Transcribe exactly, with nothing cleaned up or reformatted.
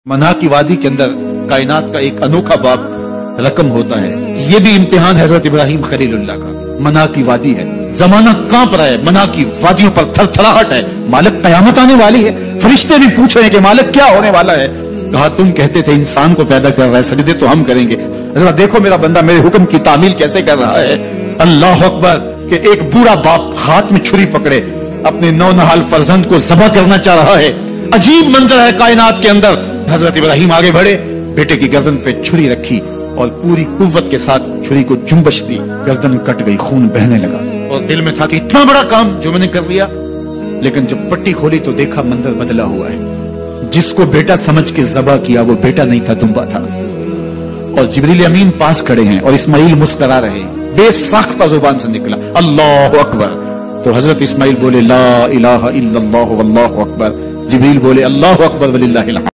मना की वादी के अंदर कायनात का एक अनोखा बाब रकम होता है। ये भी इम्तिहान हजरत इब्राहिम खलीलुल्लाह का। मना की वादी है, जमाना कांप रहा है, मना की वादियों पर थरथराहट है, मालिक कयामत आने वाली है। फरिश्ते भी पूछ रहे हैं कि मालिक क्या होने वाला है। कहा तुम कहते थे इंसान को पैदा कर रहा है, सजदे तो हम करेंगे, जरा देखो मेरा बंदा मेरे हुक्म की तामील कैसे कर रहा है। अल्लाह अकबर कि एक बूढ़ा बाप हाथ में छुरी पकड़े अपने नौ नहाल फर्जंद को ज़बह करना चाह रहा है। अजीब मंजर है कायनात के अंदर। हजरत इब्राहिम आगे बढ़े, बेटे की गर्दन पे छुरी रखी और पूरी कुव्वत के साथ छुरी को जुम्बश दी, गर्दन कट गई, खून बहने लगा और दिल में था कि इतना बड़ा काम जो मैंने कर लिया। लेकिन जब पट्टी खोली तो देखा मंजर बदला हुआ है। जिसको बेटा समझ के ज़बह किया वो बेटा नहीं था, दुम्बा था। और जिब्रील अमीन पास खड़े हैं और इस्माइल मुस्करा रहे हैं। बेसाख्ता जुबान से निकला अल्लाह अकबर। तो हजरत इस्माइल बोले ला इलाहा इल्लल्लाह वल्लाहु अकबर। जिब्रील बोले अल्लाह अकबर वलिल्लाहिल हम्द।